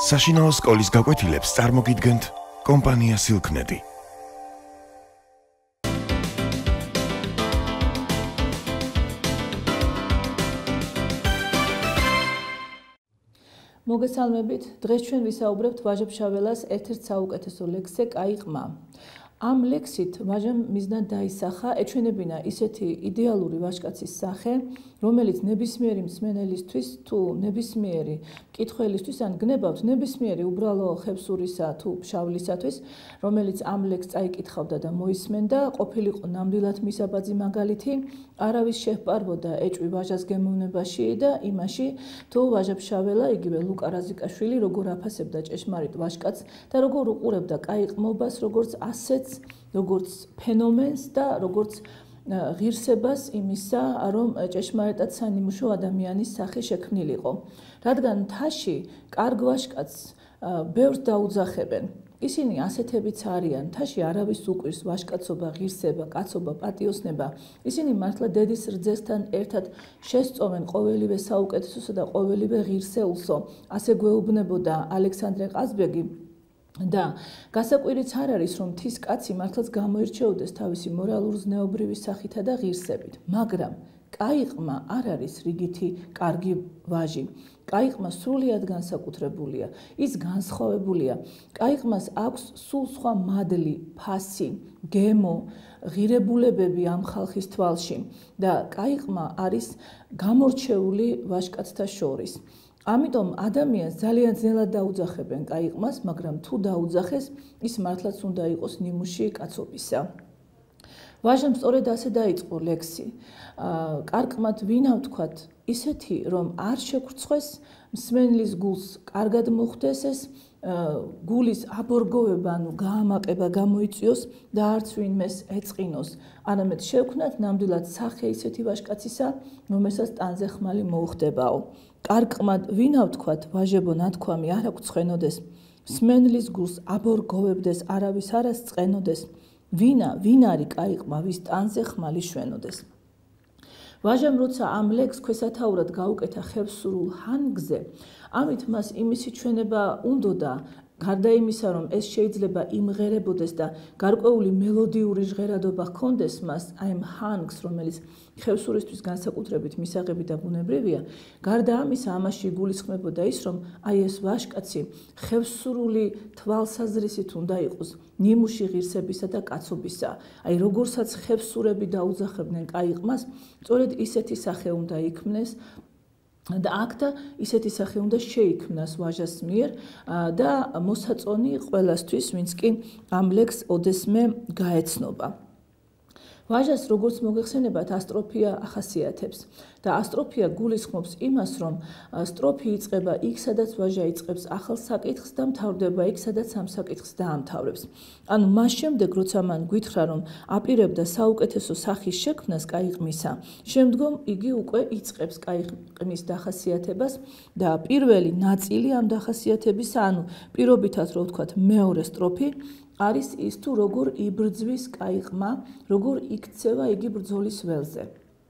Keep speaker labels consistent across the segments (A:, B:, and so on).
A: საშინაო სკოლის გაკვეთილებს წარმოგიდგენთ კომპანია Silknet.
B: მოგესალმებით, დღეს ჩვენ ვისაუბრებთ ვაჟა-ფშაველას ერთ-ერთ საუკეთესო ლექსზე კაი ყმა. ამ ლექსით ვაჟამ მიზნად დაისახა ეჩვენებინა ისეთი იდეალური ვაჟკაცის სახე, რომელიც ნებისმიერი მსმენელისთვის თუ ნებისმიერი მკითხველისთვის ან გნებავთ ნებისმიერი უბრალო ხევსურისა თუ ფშავლისათვის, რომელიც ამ ლექსს წაიკითხავდა და მოისმენდა, ყოფილიყო ნამდვილად მისაბაძი მაგალითი, არავის შეჰპარბოდა ეჭვი ვაჟას გემოვნებაში და იმაში, თუ ვაჟა-ფშაველა, იგივე ლუკა რაზიკაშვილი, როგორ აფასებდა ჭეშმარიტ ვაჟკაცს და როგორ უყურებდა კაი ყმობას, როგორც ასეთს, როგორც ფენომენს და როგორც ღირსებას იმისა, რომ ჭეშმარიტად სანიმუშო ადამიანის სახე შექმნილიყო. რადგან მთაში კარგ ვაჟკაცს ბევრს დაუძახებენ. ისინი ასეთებიც არიან, მთაში არავის უყვირს ვაჟკაცობა, ღირსება, კაცობა, პატიოსნება. ისინი მართლა დედის რძესთან ერთად შესწოვენ ყოველივე საუკეთესოსა და ყოველივე ღირსეულსო. ასე გვეუბნებოდა ალექსანდრე ყაზბეგი. და გასაკვირიც არ არის, რომ მთის კაცი მართლაც გამოირჩეოდეს თავისი მორალურ-ზნეობრივი სახითა და ღირსებით, მაგრამ კაი ყმა არ არის რიგითი კარგი ვაჟი. კაი ყმა სრულიად განსაკუთრებულია, ის განსხვავებულია. კაი ყმას აქვს სულ სხვა მადლი, ფასი, გემო, ღირებულებები ამ ხალხის თვალში და კაი ყმა არის გამორჩეული ვაჟკაცთა შორის. ამიტომ ადამიანს ძალიან ძნელად დაუძახებენ კაი ყმას, მაგრამ თუ დაუძახეს, ის მართლაც უნდა იყოს ნიმუში კაცობისა. ვაჟამ სწორედ ასე დაიწყო ლექსი. კარგ ყმად ვინა ვთქვათ, ისეთი, რომ არ შეგვრცხვეს, მსმენელის გულს კარგად მოხვდეს ეს გულის აბორგოვება, ანუ გაამაყება გამოიწვიოს და არც ვინმეს ეწყინოს. არამედ შევქმნათ ნამდვილად სახე ისეთი ვაჟკაცისა, რომელსაც ტანზე ხმალი მოუხდებაო. კარგ ყმად ვინა ვთქვათ, ვაჟებო ნათქვამი არ აქვს ცხენოდეს, მსმენელის გულს აბორგოვებდეს, არავის არას წყენოდეს. ვინ არის კაი ყმა, ვის ტანზე ხმალი შვენოდეს. ვაჟამ როცა ამ ლექსს ქვესათაურად გაუკეთა ხევსურულ ჰანგზე, ამით მას იმისი ჩვენება უნდოდა, გარდა იმისა, რომ ეს შეიძლება იმღერებოდეს და გარკვეული მელოდიური ჟღერადობა ჰქონდეს მას აი ამ ჰანგს, რომელიც ხევსურისთვის განსაკუთრებით მისაღები და ბუნებრივია, გარდა ამისა, ამაში იგულისხმებოდა ის, რომ აი ეს ვაჟკაცი ხევსურული თვალსაზრისით უნდა იყოს ნიმუში ღირსებისა და კაცობისა. აი როგორცაც ხევსურები დაუძახებდნენ კაი ყმას, სწორედ ისეთი სახე უნდა იქმნეს და აქ ისეთი სახე უნდა შეიქმნას ვაჟას მიერ და მოსაწონი ყველასთვის, ვინც კი ამ ლექსს ოდესმე გაეცნობა. ვაჟას როგორც მოგეხსენებათ, ასტროფია ახასიათებს და ასტროფია გულისხმობს იმას, რომ სტროფი იწყება იქ, სადაც ვაჟა იწყებს ახალ საკითხს და მთავრდება იქ, სადაც ამ საკითხს დაამთავრებს. ანუ მას შემდეგ, როცა მან გვითხრა, რომ აპირებდა საუკეთესო სახის შექმნას კაი ყმისა, შემდგომ იგი უკვე იწყებს კაი ყმის დახასიათებას და პირველი ნაწილი ამ დახასიათებისა, ანუ პირობითად რო ვთქვათ, მეორე სტროფი არის ის თუ როგორ იბრძვის კაი ყმა, როგორ იქცევა იგი ბრძოლის ველზე.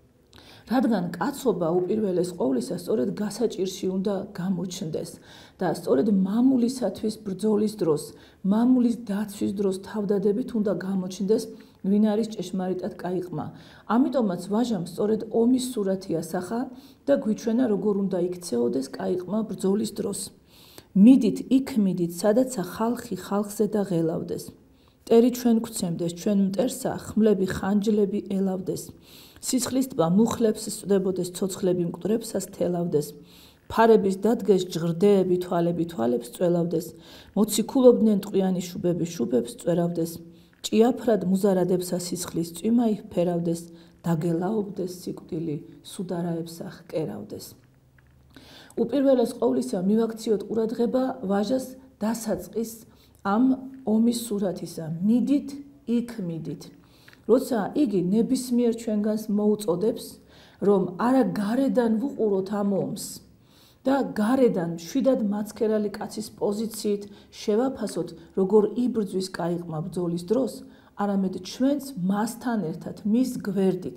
B: რადგან კაცობა უპირველეს ყოვლისა სწორედ გასაჭირში უნდა გამოჩნდეს და სწორედ მამულისათვის ბრძოლის დროს, მამულის დაცვის დროს თავდადებით უნდა გამოჩნდეს, ვინ არის ჭეშმარიტად კაი ყმა. ამიტომაც ვაჟამ სწორედ ომის სურათი ასახა და გვიჩვენა, როგორ უნდა იქცეოდეს კაი ყმა ბრძოლის დროს. მიდით იქ მიდით, სადაცა ხალხი ხალხზე და ღელავდეს. მტერი ჩვენ გვცემდეს, ჩვენ მტერსა ხმლები ხანჯლები ელავდეს. სისხლის ტბა მუხლებს სწდებოდეს, ცოცხლები მკვდრებსას თელავდეს. ფარების დადგეს ჟღრდეები თვალები თვალებს წველავდეს. მოციქულობდნენ ტყვიანი შუბები შუბებს წვერავდეს. ჭიაფრად მუზარადებსა სისხლის წვიმა იფერავდეს. დაგელაობდეს სიკვდილი სუდარაებსა ჰკერავდეს. უპირველეს ყოვლისა მივაქციოთ ყურადღება ვაჟას დასაწყის ამ ომის სურათისა. მიდით იქ მიდით. როცა იგი ნებისმიერ ჩვენგანს მოუწოდებს, რომ არა გარედან ვუყუროთ ამ ომს და გარედან მშვიდად მაცქერალი კაცის პოზიციით შევაფასოთ, როგორ იბრძვის კაი ყმა ბრძოლის დროს, არამედ ჩვენც მასთან ერთად მის გვერდით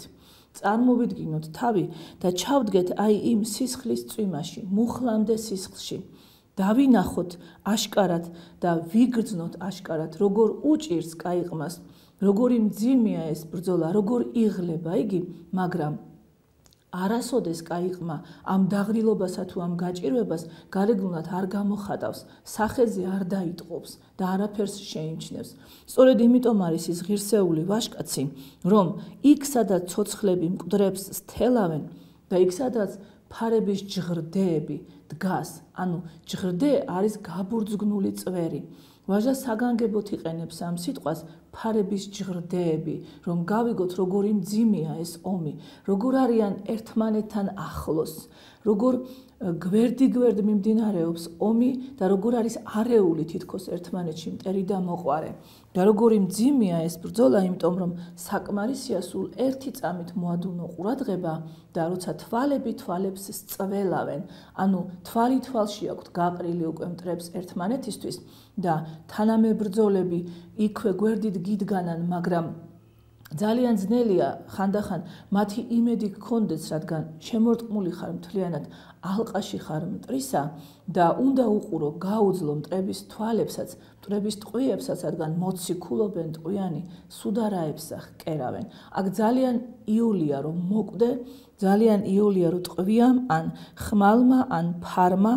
B: წარმოვიდგინოთ თავი და ჩავდგეთ აი იმ სისხლის წვიმაში, მუხლამდე სისხლში დავინახოთ აშკარად და ვიგრძნოთ აშკარად, როგორ უჭირს კაიყმას, როგორი მძიმეა ეს ბრძოლა, როგორ იღლება იგი, მაგრამ არასოდეს კაიყმა ამ დაღრილობასა თუ ამ გაჭირვებას გარეგნულად არ გამოხატავს, სახეზე არ დაიტყობს და არაფერს შეიმჩნევს. სწორედ იმიტომ არის ის ღირსეული ვაჟკაცი, რომ იქ სადაც ცოცხლები მკვდრებს სტელავენ და იქ სადაც ფარების ჯღრდეები დგას, ანუ ჯღრდე არის გაბურძგნული წვერი. ვაჟა საგანგებოდ იყენებს ამ სიტყვას ფარების ჯღრდეები, რომ გავიგოთ როგორი მძიმეა ეს ომი, როგორ არიან ერთმანეთთან ახლოს, როგორ გვერდ მიმდინარეობს ომი და როგორ არის არეული თითქოს ერთმანეთში მტერი და მოყვარე. და როგორი მძიმეა ეს ბრძოლა, იმიტომ რომ საკმარისია სულ ერთი წამით მოადუნო ყურადღება და როცა თვალები თვალებს სწველავენ, ანუ თვალი თვალში აქვთ გაყრილი უკვე მტრებს ერთმანეთისთვის და თანამებრძოლები იქვე გვერდით გიდგანან, მაგრამ ძალიან ძნელია ხანდახან მათი იმედი გქონდეს, რადგან შემორტყმული ხარ მთლიანად ალყაში ხარ მტრისა და უნდა უყურო გაუძლო მტრების თვალებსაც, მტრების ტყვიებსაც, რადგან მოციქულობენ ტყვიანი სუდარაებსა ჰკერავენ. აქ ძალიან იოლია რომ მოკვდე, ძალიან იოლია რომ ტყვიამ ან ხმალმა ან ფარმა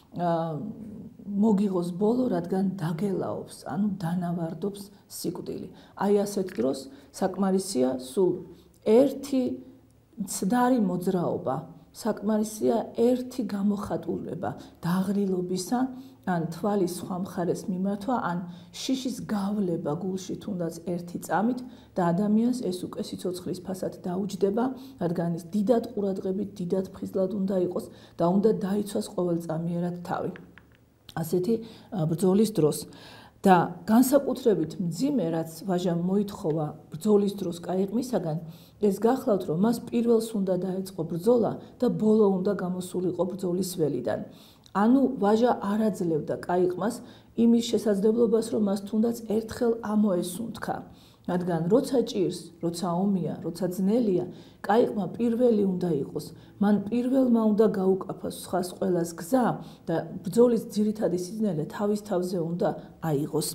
B: მოგიღოს ბოლო, რადგან დაგელაობს, ანუ დანავარდობს სიკვდილი. აი ასეთ დროს საკმარისია სულ ერთი მცდარი მოძრაობა, საკმარისია ერთი გამოხატულება დაღრილობისა, ან თვალის სხვა მხარეს მიმართვა, ან შიშის გავლება გულში თუნდაც ერთი წამით და ადამიანს ეს უკვე სიცოცხლის ფასად დაუჯდება, რადგან ის დიდად ყურადღებით, დიდად ფხიზლად უნდა იყოს და უნდა დაიცვას ყოველწამიერად თავი. ასეთი ბრძოლის დროს და განსაკუთრებით მძიმე, რაც ვაჟამ მოითხოვა ბრძოლის დროს კაიყმისაგან, ეს გახლავთ, რომ მას პირველს უნდა დაეწყო ბრძოლა და ბოლო უნდა გამოსულიყო ბრძოლის ველიდან. ანუ ვაჟა არ აძლევდა კაიყმას იმის შესაძლებლობას, რომ მას თუნდაც ერთხელ ამოესუნთქა. რადგან როცა ჭირს, როცა ომია, როცა ძნელია, კაიყმა პირველი უნდა იყოს. მან პირველმა უნდა გაუკაფოს სხვას ყველას გზა და ბრძოლის ძირითადი სიზნელე თავის თავზე უნდა აიღოს.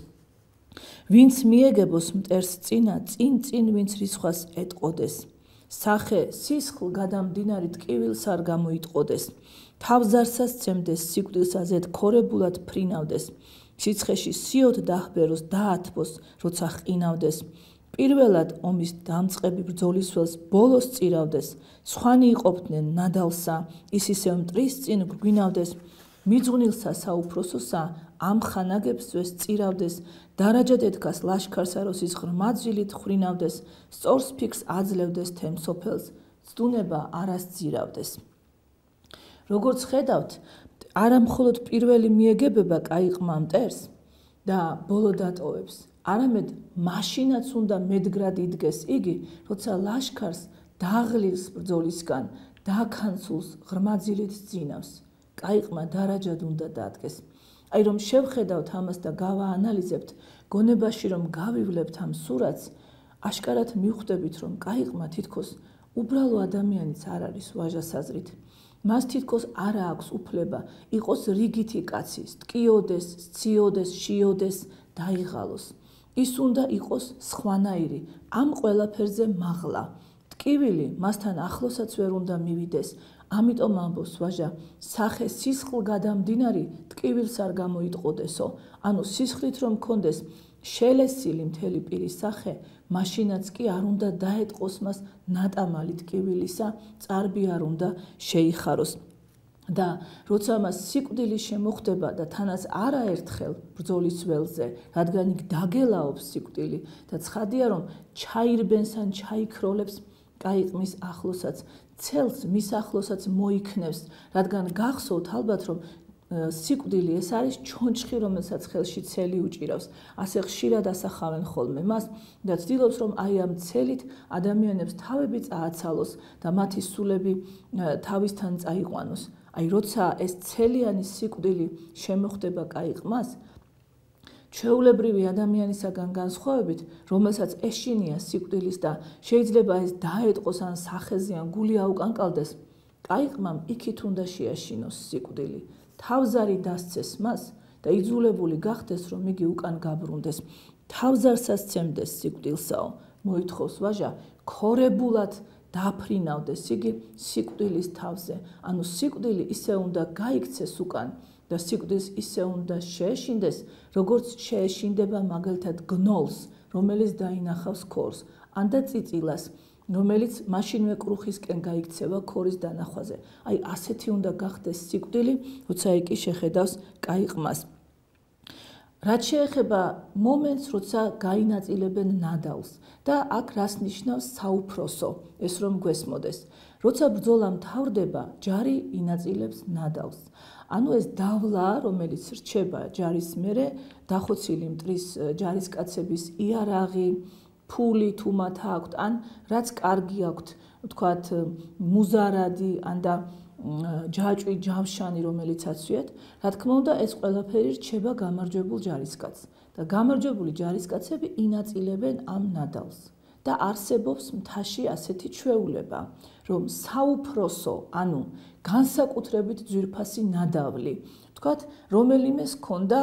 B: ვინც მიეგებოს მტერს წინა, წინ ვინც რისხვას ეტყოდეს. სახე სისხლ გადამდინარი ტკივილს არ გამოიტყოდეს. თავზარსას ცემდეს, სიკვდილს აზეთ ქორებულად ფრინავდეს. სიცხეში სიოთ დაჰბეროს, დაათბოს, როცა ჰყინავდეს. პირველად ომის დამწყები ბრძოლის ველს ბოლოს წირავდეს. სხვანი იყოფდნენ ნადალსა, ის ისევ მტრის წინ გვინავდეს. მიძღვნილსა საუფროსოსა, ამ ხანაგებს ძვეს წირავდეს. დარაჯად ედგას ლაშქარსა, როსის ღრმაძილით ხრინავდეს. სწორს ფიქს აძლევდეს თემ სოფელს, ცდუნება არას ძირავდეს. როგორც ხედავთ, არა მხოლოდ პირველი მიეგებება კაიყმა მტერს და ბოლო დატოვებს, არამედ მაშინაც უნდა მედგრად იდგეს იგი, როცა ლაშქარს დაღლილს ბრძოლისგან, დაქანცულს ღრმაძილით ძინავს. კაიყმა დარაჯად უნდა დადგეს. აი რომ შევხედავთ ამას და გავაანალიზებთ, გონებაში რომ გავივლებთ ამ სურათს, აშკარად მივხვდებით, რომ კაიყმა თითქოს უბრალო ადამიანიც არ არის ვაჟას აზრით. მას თითქოს არ აქვს უფლება იყოს რიგითი კაცი, ტკიოდეს, სციოდეს, შიოდეს, დაიღალოს. ის უნდა იყოს სხვანაირი, ამ ყველაფერზე მაღლა. ტკივილი მასთან ახლოსაც ვერ უნდა მივიდეს. ამიტომ ამბობს ვაჟა, სახე სისხლ გადამდინარი ტკივილს არ გამოიტყოდესო, ანუ სისხლით რომ მქონდეს შელესილი მთელი პირის სახე, მაშინაც კი არ უნდა დაეტყოს მას ნატამალი ტკივილისა, წარბი არ უნდა შეიხაროს. და როცა მას სიკვდილი შემოხვდება და თანაც არაერთხელ ბრძოლის ველზე, რადგან იქ დაგელაობს სიკვდილი და ცხადია რომ ჩაირბენს ან ჩაიქროლებს კაიყმის ახლოსაც, ცელს მის ახლოსაც მოიქნევს, რადგან გახსოვთ ალბათ რომ სიკვდილი ეს არის ჩონჩხი, რომელსაც ხელში ცელი უჭირავს. ასე ხშირად ასახავენ ხოლმე მას და ცდილობს რომ აი ამ ცელით ადამიანებს თავები წააცალოს და მათი სულები თავისთან წაიყვანოს. აი როცა ეს ცელიანი სიკვდილი შემოხვდება კაიყმას, ჩვეულებრივი ადამიანისაგან განსხვავებით, რომელსაც ეშინია სიკვდილის და შეიძლება ეს დაეტყოს ან სახეზე ან გული აუკანკალდეს, კაიყმამ იქით უნდა შეაშინოს სიკვდილი. თავზარი დასცეს მას და იძულებული გახდეს, რომ იგი უკან გაბრუნდეს. თავზარსაც ცემდეს სიკვდილსაო, მოითხოვს ვაჟა, ქორებულად დაფრინავდეს იგი სიკვდილის თავზე. ანუ სიკვდილი ისე უნდა გაიქცეს უკან და სიკვდილს ისე უნდა შეეშინდეს, როგორც შეეშინდება მაგალითად გნოლს, რომელიც დაინახავს ქორს, ან და წიწილას, რომელიც მაშინვე კრუხისკენ გაიქცევა ქორის დანახვაზე. აი ასეთი უნდა გახდეს სიკვდილი, როცა იგი შეხედავს კაიყმას. რაც შეეხება მომენტს, როცა გაინაწილებენ ნადავლს და აქ რას ნიშნავს საუფროსო, ეს რომ გვესმოდეს. როცა ბრძოლა მთავრდება, ჯარი ინაწილებს ნადავლს. ანუ ეს დავლა, რომელიც რჩება ჯარის მერე, დახოცილი მტრის ჯარისკაცების იარაღი, ფული თუ მათ აქვთ, ან რაც კარგი აქვთ, ვთქვათ, მუზარადი, ან და ჯაჭვი, ჯავშანი, რომელიც აცვიათ, რა თქმა უნდა, ეს ყველაფერი რჩება გამარჯვებულ ჯარისკაცს და გამარჯვებული ჯარისკაცები ინაწილებენ ამ ნადავლს. და არსებობს მთაში ასეთი ჩვეულება, რომ საუფროსო, ანუ განსაკუთრებით ძვირფასი ნადავლი, ვთქვათ, რომელიმეს ჰქონდა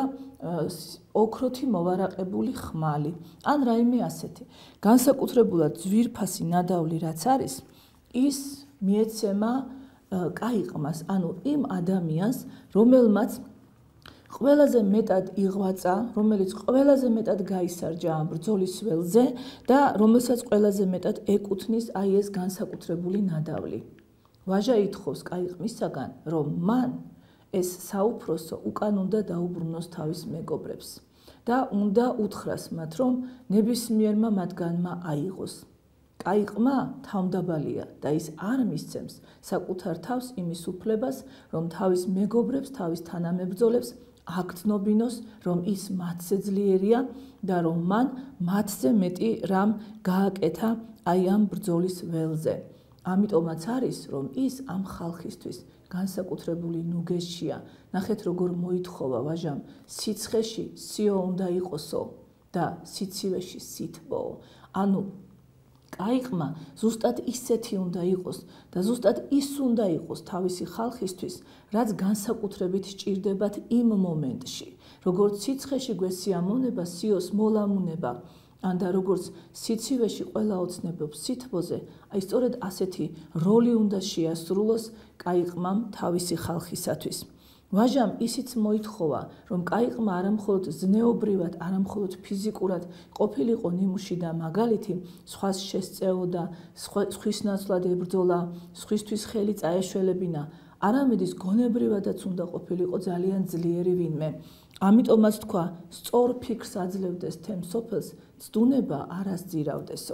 B: ოქროთი მოვარაყებული ხმალი, ან რაიმე ასეთი. განსაკუთრებულად ძვირფასი ნადავლი რაც არის, ის მიეცემა კაიყმას, ანუ იმ ადამიანს, რომელმაც ყველაზე მეტად იღვაწა, რომელიც ყველაზე მეტად გაისარჯა ამ ბრძოლის ველზე და რომელსაც ყველაზე მეტად ეკუთვნის აი ეს განსაკუთრებული ნადავლი. ვაჟა ითხოვს კაიყმისაგან, რომ მან ეს საუფროსო უკან უნდა დაუბრუნოს თავის მეგობრებს და უნდა უთხრას მათ, რომ ნებისმიერმა მათგანმა აიღოს. კაიყმა თავმდაბალია და ის არ მისცემს საკუთარ თავს იმის უფლებას, რომ თავის მეგობრებს, თავის თანამებრძოლებს აგრძნობინოს, რომ ის მათზე ძლიერია და რომ მან მათზე მეტი რამ გააკეთა აი ამ ბრძოლის ველზე. ამიტომაც არის, რომ ის ამ ხალხისთვის განსაკუთრებული ნუგესშია. ნახეთ, როგორ მოითხოვა ვაჟამ, სიცხეში სიო უნდა იყოსო და სიცივეში სითბოო. ანუ კაიყმა ზუსტად ისეთი უნდა იყოს და ზუსტად ის უნდა იყოს თავისი ხალხისთვის, რაც განსაკუთრებით სჭირდებათ იმ მომენტში. როგორც სიცხეში გვესიამონება სიოს მოლამუნება, ან და როგორც სიცივეში ყველა ოცნებობს სითბოზე, აი სწორედ ასეთი როლი უნდა შეასრულოს კაიყმამ თავისი ხალხისათვის. ვაჟამ ისიც მოითხოვა, რომ კაიყმა არამხოლოდ ზნეობრივად, არამხოლოდ ფიზიკურად ყოფილიყო ნიმუში და მაგალითი, სხვას შესწეოდა, სხვის ნაცვლად ებრძოლა, სხვისთვის ხელი წაეშველებინა, არამედ ის გონებრივადაც უნდა ყოფილიყო ძალიან ძლიერი ვინმე. ამიტომაც თქვა, სწორ ფიქრს აძლევდეს თემ სოფელს, ცდუნება არასძირავდესო.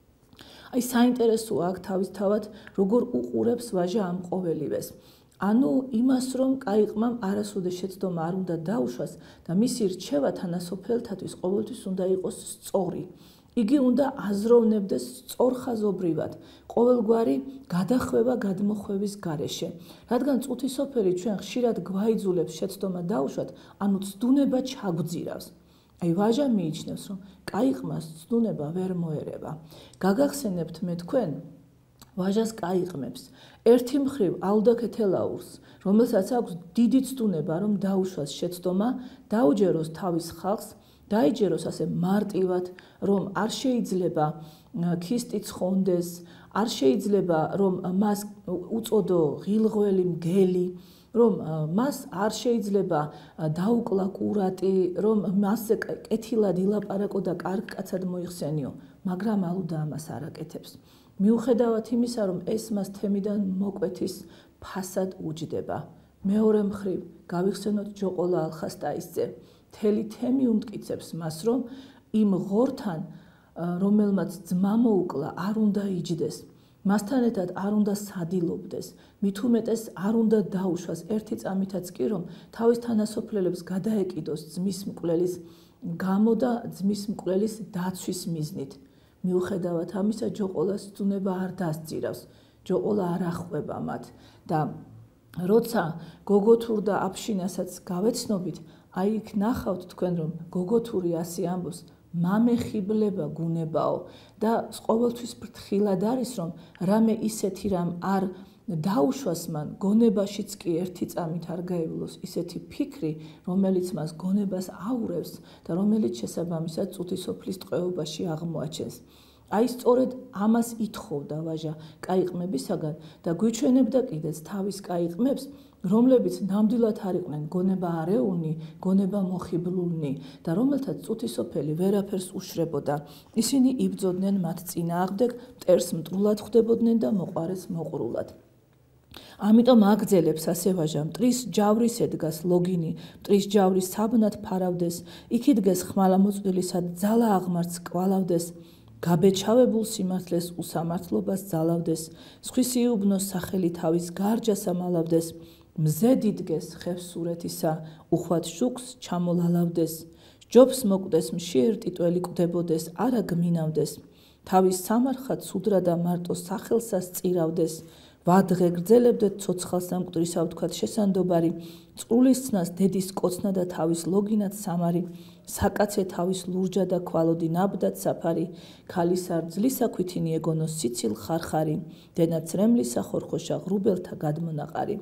B: აი საინტერესოა აქ თავისთავად, როგორ უყურებს ვაჟა ამ ყოველივეს. ანუ იმას, რომ კაიყმამ არასოდეს შეცდომა არ უნდა დაუშვას და მისი რჩევა თანასოფელთათვის ყოველთვის უნდა იყოს სწორი. იგი უნდა აზროვნებდეს სწორხაზობრივად, ყოველგვარი გადახვევა გადმოხვევის გარეშე. რადგან წუთი სოფელი ჩვენ ხშირად გვაიძულებს შეცდომა დაუშვათ, ანუ ცდუნება ჩაგვძირავს. აი ვაჟა მიიჩნევს, რომ კაიყმას ცდუნება ვერ მოერება. გაგახსენებთ მე თქვენ ვაჟას კაიყმებს. ერთი მხრივ ალდაქეთელაურს, რომელსაც აქვს დიდი ცდუნება, რომ დაუშვას შეცდომა, დაუჯეროს თავის ხალხს, დაიჯეროს ასე მარტივად, რომ არ შეიძლება ქისტი ცხონდეს, არ შეიძლება რომ მას უწოდო ღილღველი მგელი, რომ მას არ შეიძლება დაუკლა კურატი, რომ მასზე კეთილად ილაპარაკო და კარგ კაცად მოიხსენიო, მაგრამ ალუდა ამას არ აკეთებს. მიუხედავად იმისა, რომ ეს მას თემიდან მოკვეთის ფასად უჯდება. მეორე მხრივ გავიხსენოთ ჯოყოლა ალხასტაისძე. მთელი თემი უმტკიცებს მას, რომ იმ ღორთან, რომელმაც ძმა მოუკლა, არ უნდა იჯდეს. მასთან ერთად არ უნდა სადილობდეს, მით უმეტეს არ უნდა დაუშვას ერთი წამითაც კი, რომ თავის თანასოფლელებს გადაეკიდოს ძმის მკვლელის გამო და ძმის მკვლელის დაცვის მიზნით. მიუხედავად ამისა, ჯოყოლას ცდუნება არ დასძირავს, ჯოყოლა არ ახვება მათ და როცა გოგოთურ და აფშინასაც გავეცნობით, აი იქ ნახავთ თქვენ, რომ გოგოთური ასე ამბობს, მამეხიბლება გუნებაო და ყოველთვის ფრთხილად არის, რომ რამე ისეთი რამ არ დაუშვას მან გონებაშიც კი ერთი წამით არ გაივლოს ისეთი ფიქრი, რომელიც მას გონებას აურევს და რომელიც შესაბამისად წუთის სოფლის ტყვეობაში აღმოაჩენს. აი სწორედ ამას ითხოვდა ვაჟა კაიყმებისაგან და გვიჩვენებდა კიდეც თავის კაიყმებს, რომლებიც ნამდვილად არ იყვნენ გონება არეულნი, გონება მოხიბლულნი და რომელთაც წუთისოფელი ვერაფერს უშრებოდა. ისინი იბრძოდნენ მათ წინააღმდეგ, მტერს მტრულად ხვდებოდნენ და მოყვარეს მოყრულად. ამიტომ აგძელებს ასე ვაჟა მტრის ჯავრის ედგას ლოგინი, მტრის ჯავრის საბნად ფარავდეს, იქ იდგეს ხმალამოწვრილისად ძალა აღმართს კვალავდეს, გაბეჩავებულ სიმართლეს უსამართლობას ძალავდეს, სხვის იუბნოს სახელი თავის გარჯას ამალავდეს, მზე დიდგეს ხევსურეთისა, უხვად შუქს ჩამოლალავდეს, ჯობს მოკვდეს მშიერ ტიტველი კვდებოდეს, არა გმინავდეს, თავის სამარხად სუდრა და მარტო სახელსას წირავდეს, ვადღე გრძელებდეთ ცოცხალს ამ მკვდრისა ვთქვათ შესანდობარი, წყულის ცნას დედის კოცნა და თავის ლოგინად სამარი, საკაცე თავის ლურჯა და ქვალოდი ნაბდად საფარი, ქალისა რძლისა ქვითინი ეგონოს სიცილ ხარხარი, დენაც რემლისა ხორხოშა ღრუბელთა გადმონაყარი.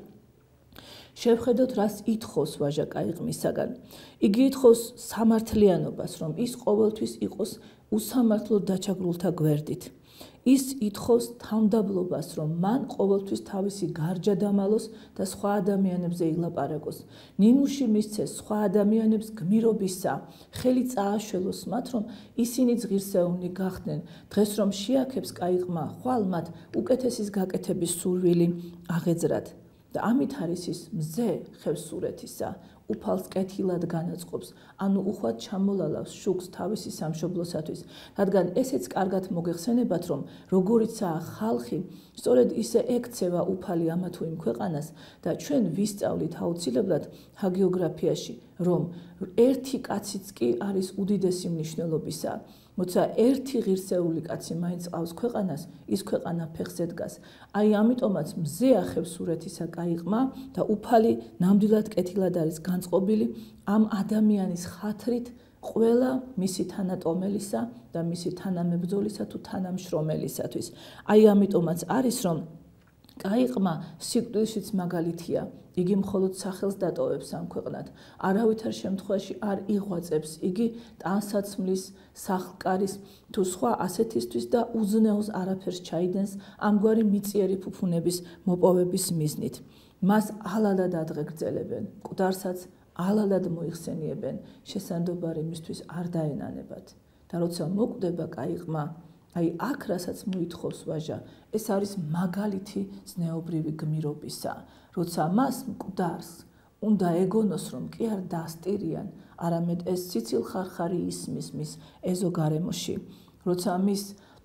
B: შევხედოთ რას ითხოვს ვაჟა კაიყმისაგან. იგი ითხოვს სამართლიანობას, რომ ის ყოველთვის იყოს უსამართლო დაჩაგრულთა გვერდით. ის ითხოვს თავმდაბლობას, რომ მან ყოველთვის თავისი გარჯა დამალოს და სხვა ადამიანებზე ილაპარაკოს. ნიმუში მისცეს სხვა ადამიანებს გმირობისა, ხელი წააშველოს მათ, რომ ისინიც ღირსეულნი გახდნენ. დღეს რომ შეაქებს კაიყმა, ხვალ მათ უკეთესის გაკეთების სურვილი აღეძრათ. და ამით არის ის მზე ხევსურეთისა, უფალს კეთილად განაწყობს, ანუ უხვად ჩამოლალავს შუქს თავისი სამშობლოსათვის, რადგან ესეც კარგად მოგეხსენებათ, რომ როგორიცაა ხალხი, სწორედ ისე ექცევა უფალი ამა თუ იმ ქვეყანას და ჩვენ ვისწავლით აუცილებლად ჰაგიოგრაფიაში, რომ ერთი კაციც კი არის უდიდესი მნიშვნელობისა. როცა ერთი ღირსეული კაცი მაინც ყავს ქვეყანას, ის ქვეყანა ფეხზე დგას. აი ამიტომაც მზე ხევსურეთისა კაიყმა და უფალი ნამდვილად კეთილად არის განწყობილი ამ ადამიანის ხათრით ყველა მისი თანატომელისა და მისი თანამებრძოლისა თუ თანამშრომელისათვის. აი ამიტომაც არის, რომ კაიყმა სიკვდილშიც მაგალითია. იგი მხოლოდ სახელს დატოვებს ამ ქვეყნად. არავითარ შემთხვევაში არ იღვაწებს იგი ტანსაცმლის, სახლკარის თუ სხვა ასეთისთვის და უზნეოს არაფერს ჩაიდენს ამგვარი მიწიერი ფუფუნების მოპოვების მიზნით. მას ალალად ადღეგრძელებენ, მკვდარსაც ალალად მოიხსენიებენ, შესანდობარი მისთვის არ დაენანებათ. და როცა მოკვდება კაიყმა, აი აქ რასაც მოითხოვს ვაჟა, ეს არის მაგალითი ზნეობრივი გმირობისა. როცა მას მკვდარს უნდა ეგონოს, რომ კი არ დასტირიან, არამედ ეს სიცილ ხარხარი ისმის მის ეზო გარემოში. როცა მის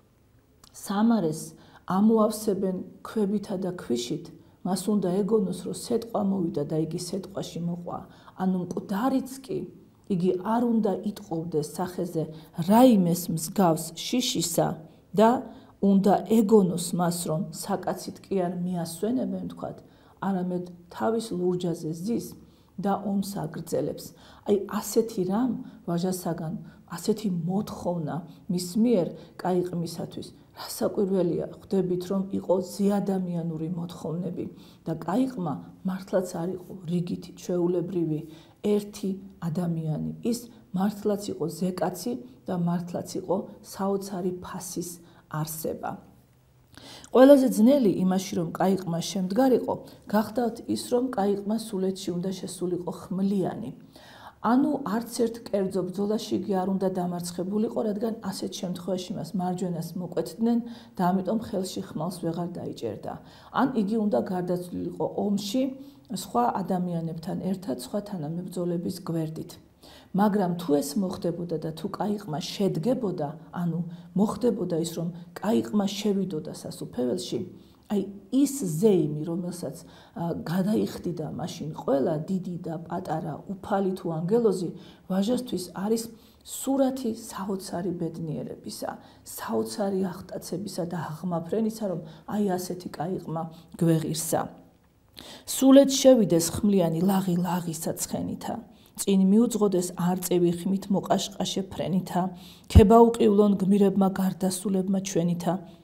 B: სამარეს ამოავსებენ ქვებითა და ქვიშით, მას უნდა ეგონოს, რომ სეტყვა მოვიდა და იგი სეტყვაში მოყვა. ანუ მკვდარიც კი იგი არ უნდა იტყობდეს სახეზე რაიმეს მსგავს შიშისა და უნდა ეგონოს მას, რომ საკაცით კი არ მიასვენებენ თქვათ, არამედ თავის ლურჯაზე ზის და ომს აგრძელებს. აი ასეთი რამ ვაჟასაგან, ასეთი მოთხოვნა მის მიერ კაიყმისათვის, რასაკვირველია, ხვდებით, რომ იყო ზეადამიანური მოთხოვნები და კაიყმა მართლაც არ იყო რიგითი ჩვეულებრივი ერთი ადამიანი. ის მართლაც იყო ზეკაცი და მართლაც იყო საოცარი ფასის არსება. ყველაზე ძნელი იმაში, რომ კაიყმა შემდგარიყო, გახდათ ის, რომ კაიყმა სულეთში უნდა შესულიყო ხმლიანი. ანუ არც ერთ კერძო ბრძოლაში იგი არ უნდა დამარცხებულიყო, რადგან ასეთ შემთხვევაში მას მარჯვენას მოკვეთდნენ და ამიტომ ხელში ხმალს ვეღარ დაიჭერდა. ან იგი უნდა გარდაცვლილიყო ომში სხვა ადამიანებთან ერთად, სხვა თანამებრძოლების გვერდით. მაგრამ თუ ეს მოხდებოდა და თუ კაიყმა შედგებოდა, ანუ მოხდებოდა ის, რომ კაიყმა შევიდოდა სასუფეველში, აი ის ზეიმი, რომელსაც გადაიხდიდა მაშინ ყველა დიდი და პატარა, უფალი თუ ანგელოზი, ვაჟასთვის არის სურათი საოცარი ბედნიერებისა, საოცარი აღტაცებისა და აღმაფრენისა, რომ აი ასეთი კაიყმა გვეღირსა. სულეთ შევიდეს ხმლიანი ლაღი ლაღისა ცხენითა. წინ მიუძღოდეს არწივი ხმით მოყაშყაშე ფრენითა, ქება უყივლონ გმირებმა გარდასულებმა ჩვენითა,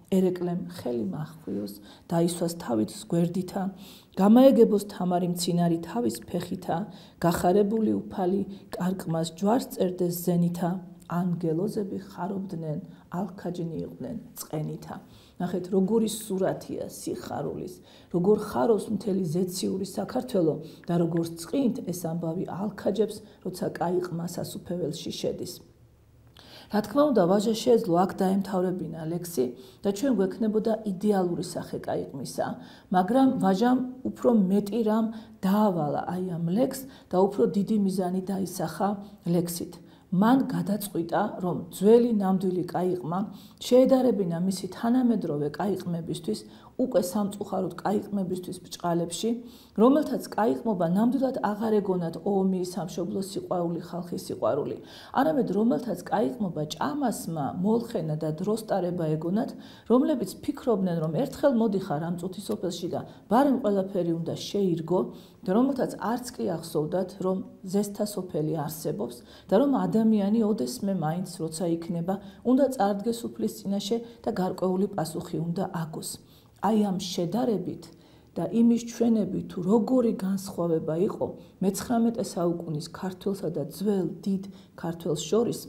B: ერეკლემ ხელი მახვიოს, დაისვას თავით გვერდითა, გამაეგებოს თამარი მცინარი თავის ფეხითა, გახარებული უფალი კარკმას ჯვარს წერდეს ზენითა, ანგელოზები ხარობდნენ, ალქაჯნი იყვნენ წყენითა. ნახეთ, როგორი სურათია სიხარულის, როგორ ხარობს მთელი ზეციური საქართველო და როგორ წყინთ ეს ამბავი ალქაჯებს, როცა კაიყმა სასუფეველში შედის. რა თქმა უნდა, ვაჟა შეეძლო აქ დაემთავრებინა ლექსი და ჩვენ გვექნებოდა იდეალური სახე კაიყმისა, მაგრამ ვაჟამ უფრო მეტი რამ დაავალა აი ამ ლექსს და უფრო დიდი მიზანი დაისახა ლექსით. მან გადაწყვიტა, რომ ძველი ნამდვილი კაიყმა შეედარებინა მისი თანამედროვე კაიყმებისთვის, უკვე სამწუხაროდ კაიყმებისთვის ბრჭყალებში, რომელთაც კაიყმობა ნამდვილად აღარ ეგონათ ომი, სამშობლო სიყვარული, ხალხის სიყვარული, არამედ რომელთაც კაიყმობა ჭამასმა, მოლხენა და დროსტარება ეგონათ, რომლებიც ფიქრობდნენ, რომ ერთხელ მოდიხარ ამ წუთის სოფელში და ბარემ ყველაფერი უნდა შეირგო და რომელთაც არც კი ახსოვდათ, რომ ზესთა სოფელი არსებობს და რომ ადამიანი ოდესმე მაინც როცა იქნება, უნდა წარდგეს უფლის წინაშე და გარკვეული პასუხი უნდა აგოს. აი ამ შედარებით და იმის ჩვენებით თუ როგორი განსხვავება იყო მე-19 საუკუნის ქართველსა და ძველ დიდ ქართველს შორის,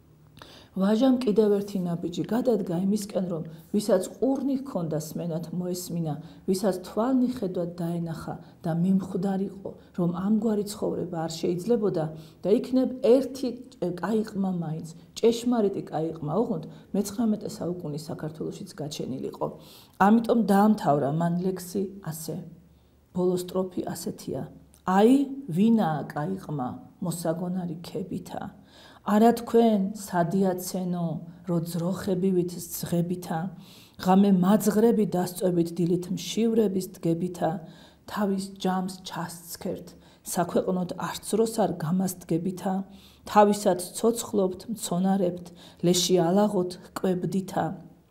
B: ვაჟამ კიდევ ერთი ნაბიჯი გადადგა იმისკენ, რომ ვისაც ყურნი ჰქონდა სმენად მოესმინა, ვისაც თვალნი ხედვად დაენახა და მიმხვდარიყო, რომ ამგვარი ცხოვრება არ შეიძლებოდა და იქნებ ერთი კაიყმა მაინც, ჭეშმარიტი კაიყმა ოღონდ მე-19 საუკუნის საქართველოშიც გაჩენილიყო. ამიტომ დაამთავრა მან ლექსი ასე. ბოლო სტროფი ასეთია: აი, ვინაა კაიყმა, მოსაგონარი ქებითა. არა თქვენ სადიაცენო, რო ძროხებივით ზღებითა, ღამე მაძღრები დასწვებით დილით მშივრების დგებითა, თავის ჯამს ჩასცქერთ, საქვეყნოდ არცროს არ გამასდგებითა, თავისად ცოცხლობთ, მცონარებთ, ლეში ალაღოთ ჰკვებდითა,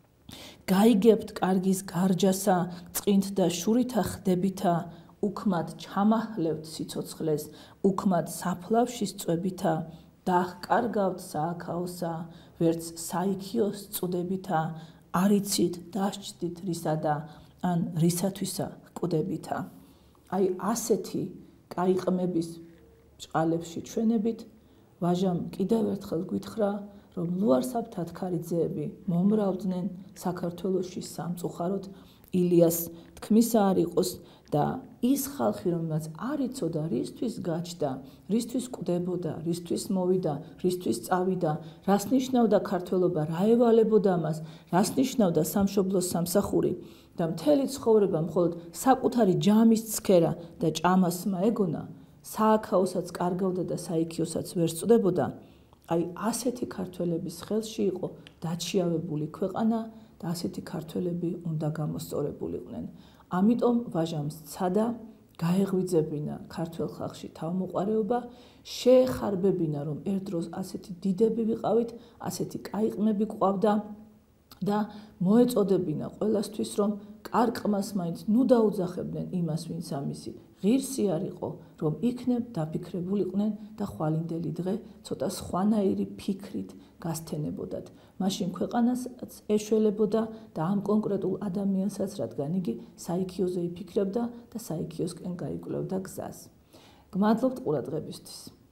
B: გაიგებთ კარგის გარჯასა, წყინთ და შურითა ხდებითა, უქმად ჩამაჰლევთ სიცოცხლეს, უქმად საფლავში სწვებითა, დაჰკარგავთ სააქაოსა, ვერც საიქიოს წუდებითა, არიცით დასჯდით რისადა, ან რისათვისა კვდებითა. აი ასეთი კაიყმების ბრჭყალებში ჩვენებით ვაჟამ კიდევ ერთხელ გითხრა, რომ ლუარსაბ თათქარიძეები მომრავდნენ საქართველოში სამწუხაროდ, ილიას თქმისა არ იყოს და ის ხალხი, რომელსაც არ იცოდა რისთვის გაჩნდა, რისთვის კვდებოდა, რისთვის მოვიდა, რისთვის წავიდა, რას ნიშნავდა ქართველობა, რა ევალებოდა მას, რას ნიშნავდა სამშობლოს სამსახური და მთელი ცხოვრება მხოლოდ საკუთარი ჯამის ცქერა და ჭამასმა ეგონა, სააქაოსაც კარგავდა და საიქიოსაც ვერ სწვდებოდა. აი ასეთი ქართველების ხელში იყო დაჩიავებული ქვეყანა და ასეთი ქართველები უნდა გამოსწორებულიყვნენ. ამიტომ ვაჟამ სცადა გაეღვიძებინა ქართველ ხალხში თავმოყარეობა, შეეხარბებინა, რომ ერთ დროს ასეთი დიდები ვიყავით, ასეთი კაიყმები გვყავდა და მოეწოდებინა ყველასთვის, რომ კარკმას მაინც ნუ დაუძახებდნენ იმას, ვინც ამისი ღირსი არ იყო, რომ იქნებ დაფიქრებულიყვნენ და ხვალინდელი დღე ცოტა სხვანაირი ფიქრით გასთენებოდათ. მაშინ ქვეყანასაც ეშველებოდა და ამ კონკრეტულ ადამიანსაც, რადგან იგი საიქიოზე იფიქრებდა და საიქიოსკენ გაიკვლევდა გზას. გმადლობთ ყურადღებისთვის.